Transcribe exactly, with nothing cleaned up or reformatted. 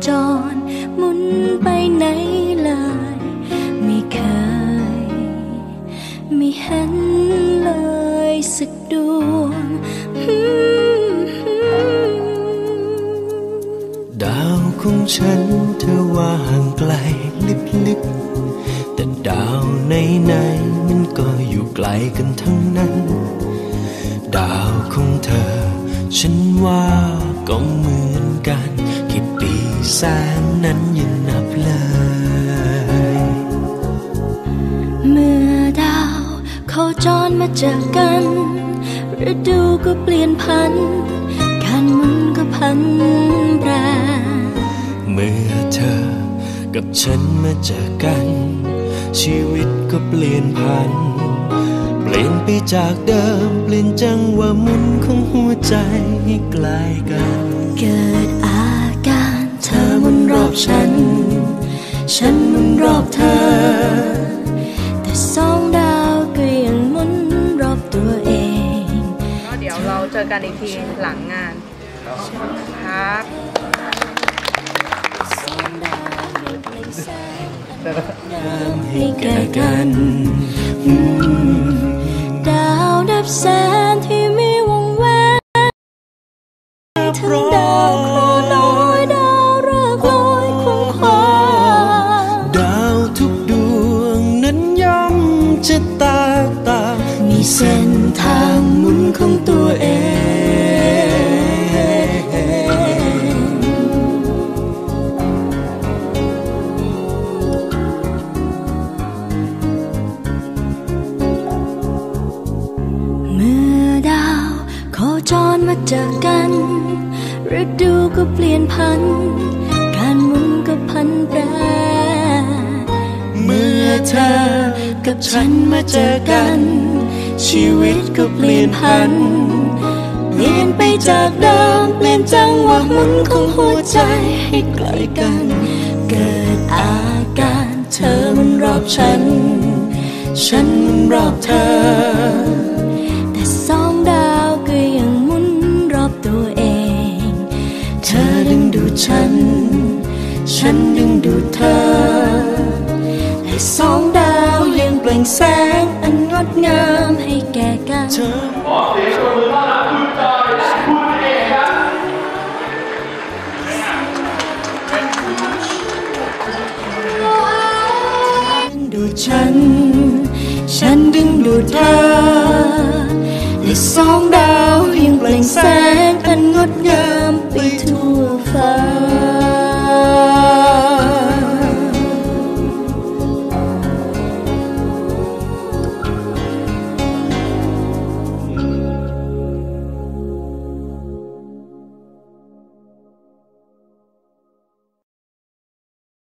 จรหมุนไปไหนเลยไม่เคยไม่เห็นเลยสักดวงดาวของฉันเธอว่าห่างไกลลิบๆแต่ดาวไหนๆมันก็อยู่ไกลกันทั้งนั้นดาวของเธอฉันว่าก็เหมือนกันกี่ปีแสนนั้นยังนับเลยเมื่อดาวโคจรมาเจอกันฤดูก็เปลี่ยนพันการหมุนก็พันแปรเมื่อเธอกับฉันมาเจอกันชีวิตก็เปลี่ยนพันเปลี่ยนไปจากเดิมเปลี่ยนจังหวะหมุนของหัวใจให้ใกล้กันเกิดอาการเธอหมุนรอบฉันฉันหมุนรอบเธอแต่สองดาวก็ยังหมุนรอบตัวเองก็เดี๋ยวเราเจอกันอีกทีหลังงานครับให้แก่กันดาวดับแสนที่มีวงแหวนทั้งดาวโคน้อยดาวฤกษ์ลอยควงคว้าดาวทุกดวงนั้นย่อมจะแตกต่างมีเส้นทางหมุนของตัวเองเมื่อดาวโคจรมาเจอกันฤดูก็เปลี่ยนพันการหมุนก็พันแปรเมื่อเธอกับฉันมาเจอกันชีวิตก็เปลี่ยนพันเปลี่ยนไปจากเดิมเปลี่ยนจังหวะหมุนของหัวใจให้ใกล้กันเกิดอาการเธอหมุนรอบฉันฉันหมุนรอบเธอแต่สองดาวก็ยังหมุนรอบตัวเองเธอดึงดูดฉันฉันดึงดูดเธอและสองดาวยังเปล่งแสงอันงดงามให้แก่กันขอเสียงปรบมือต้อนรับคุณจอยและคุณเอกครับดูดฉันฉันดึงดูดเธอและสองดาวยังเปล่งแสงอันงดงามไปทั่วฟ้า